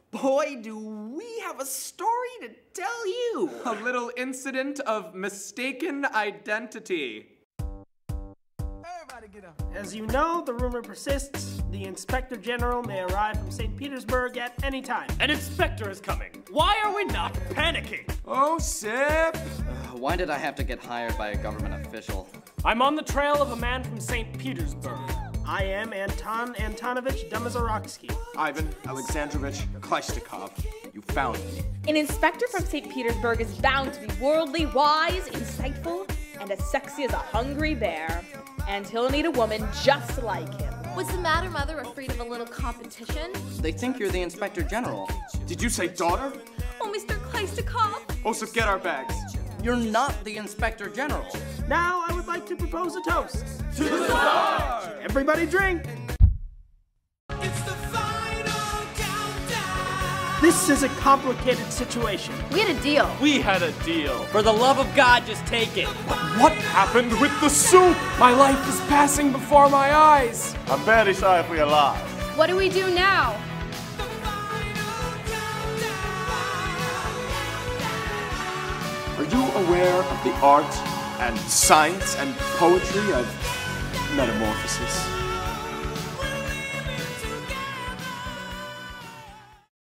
boy, do we have a story to tell you. A little incident of mistaken identity. Everybody get up. As you know, the rumor persists. The Inspector General may arrive from St. Petersburg at any time. An inspector is coming. Why are we not panicking? Oh, Sip. Why did I have to get hired by a government official? I'm on the trail of a man from St. Petersburg. I am Anton Antonovich Domazaroksky. Ivan Alexandrovich Kleistikov. You found me. An inspector from St. Petersburg is bound to be worldly, wise, insightful, and as sexy as a hungry bear. And he'll need a woman just like him. What's the matter, Mother? Afraid of a little competition? They think you're the Inspector General. Did you say daughter? Oh, Mr. Kleistikov. Also, get our bags. You're not the Inspector General. Now I would like to propose a toast. To the Tsar! Everybody drink. It's the final countdown. This is a complicated situation. We had a deal. We had a deal. For the love of God, just take it. What happened with the soup? My life is passing before my eyes. I'm very sorry for your loss. What do we do now? The final countdown. Are you aware of the art and science and poetry of metamorphosis?